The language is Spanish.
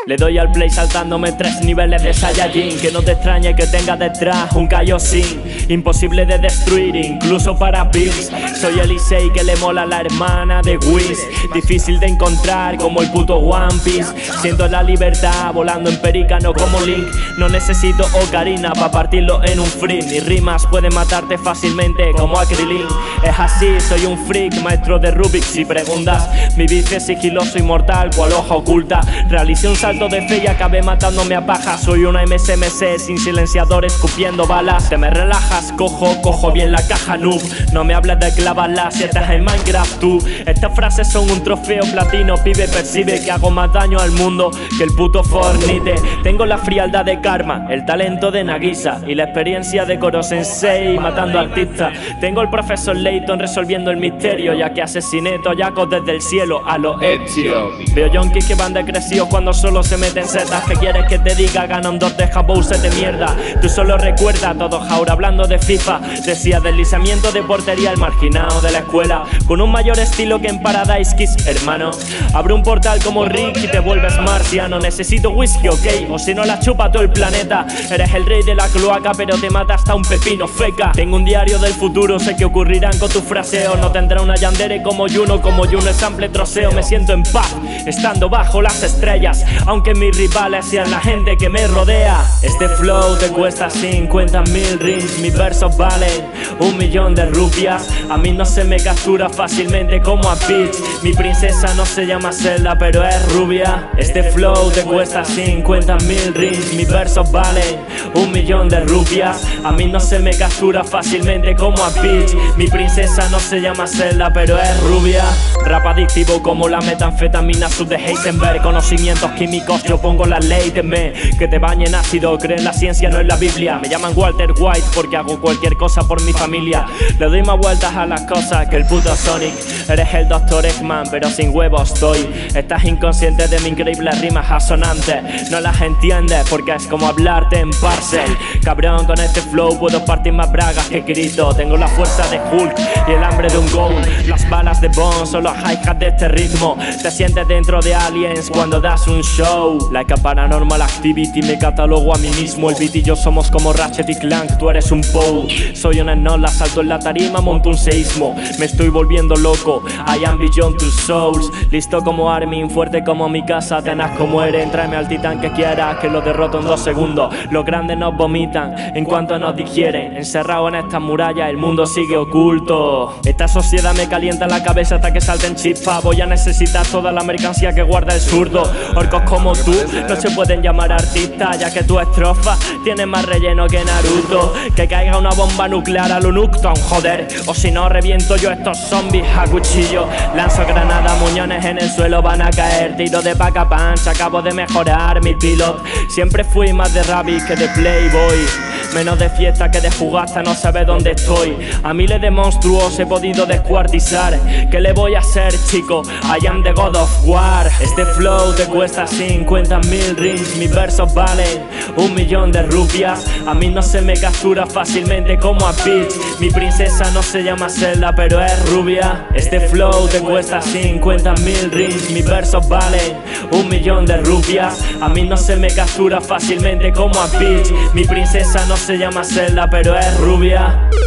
Le doy al play saltándome 3 niveles de Saiyajin. Que no te extrañe que tenga detrás un Kaioshin. Imposible de destruir incluso para Bills. Soy el Issei que le mola a la hermana de Whis. Difícil de encontrar como el puto One Piece. Siento la libertad volando en pelícano como Link. No necesito ocarina para partirlo en un free. Mis rimas pueden matarte fácilmente como Akrilin. Es así, soy un freak, maestro de Rubik. Si preguntas, mi beat es sigiloso y mortal cual hoja oculta. Realicé un salto de fe y acabé matándome a paja. Soy una MSMC sin silenciador escupiendo balas. Te me relajas, cojo bien la caja noob. No me hables de clavarlas si estás en Minecraft tú. Estas frases son un trofeo platino. Pibe, percibe que hago más daño al mundo que el puto Fortnite. Tengo la frialdad de Karma, el talento de Nagisa y la experiencia de Koro Sensei matando artistas. Tengo el profesor Layton resolviendo el misterio, ya que asesiné toyacos desde el cielo a los Ezio. Veo yonkis que van decrecidos cuando solo se meten setas. ¿Qué quieres que te diga? Ganondor de Jabouset de mierda. Tú solo recuerda todos ahora hablando de FIFA. Decía deslizamiento de portería el marginado de la escuela, con un mayor estilo que en Paradise Kiss, hermano. Abre un portal como Rick y te vuelves marciano. Necesito whisky, ok, o si no la chupa todo el planeta. Eres el rey de la cloaca pero te mata hasta un pepino feca. Tengo un diario del futuro, sé que ocurrirán con tus fraseos. No tendrá una Yandere como Juno es sample troceo. Me siento en paz estando bajo las estrellas, aunque mis rivales sean la gente que me rodea. Este flow te cuesta 50.000 rings. Mis versos valen 1.000.000 de rupias. A mí no se me captura fácilmente como a Peach. Mi princesa no se llama Zelda pero es rubia. Este flow te cuesta 50.000 rings. Mis versos valen 1.000.000 de rupias. A mí no se me captura fácilmente como a Peach. Mi princesa no se llama Zelda pero es rubia. Rap adictivo como la metanfetamina sub de Heisenberg. Conocimientos químicos, yo pongo la ley, teme que te bañe en ácido, cree en la ciencia, no en la Biblia. Me llaman Walter White porque hago cualquier cosa por mi familia. Le doy más vueltas a las cosas que el puto Sonic. Eres el Dr. Eggman pero sin huevos estoy. Estás inconsciente de mis increíbles rimas asonantes. No las entiendes porque es como hablarte en parcel. Cabrón, con este flow puedo partir más bragas que Cristo. Tengo la fuerza de Hulk y el hambre de un Gold. Las balas de Bond son los hi-hats de este ritmo. Te sientes dentro de Aliens cuando das un show. Like a Paranormal Activity me catalogo a mí mismo. El beat y yo somos como Ratchet y Clank, tú eres un Poe. Soy una enola, salto en la tarima, monto un seísmo. Me estoy volviendo loco, I am beyond two souls. Listo como Armin, fuerte como mi casa, tenaz como Eren. Tráeme al titán que quieras, que lo derroto en 2 segundos. Los grandes nos vomitan en cuanto nos digieren. Encerrado en estas murallas el mundo sigue oculto. Esta sociedad me calienta la cabeza hasta que salten chispas. Voy a necesitar toda la mercancía que guarda el zurdo. Orcos como tú no se pueden llamar artistas, ya que tu estrofa tiene más relleno que Naruto. Que caiga una bomba nuclear a lo Nukton, joder. O si no reviento yo estos zombies a cuchillo. Lanzo granada, muñones en el suelo van a caer. Tiro de paca punch, acabo de mejorar mi pilot. Siempre fui más de rabbit que de playboy. Menos de fiesta que de jugasta, no sabe dónde estoy. A miles de monstruos he podido descuartizar. ¿Qué le voy a hacer, chico? I am the God of War. Este flow te cuesta 50.000 rings. Mis versos valen 1.000.000 de rupias. A mí no se me captura fácilmente como a Peach. Mi princesa no se llama Zelda pero es rubia. Este flow te cuesta 50.000 rings. Mis versos valen 1.000.000 de rupias. A mí no se me captura fácilmente como a Peach. Mi princesa no se llama Zelda pero es rubia.